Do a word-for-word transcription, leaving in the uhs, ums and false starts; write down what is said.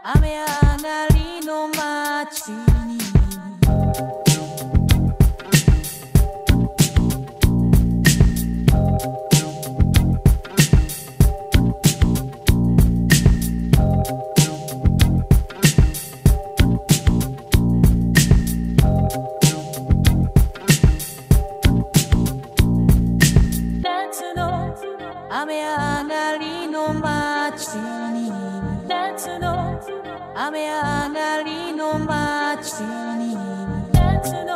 雨上がりの街に夏の雨上がりの街に夏の雨上がりの街に夏の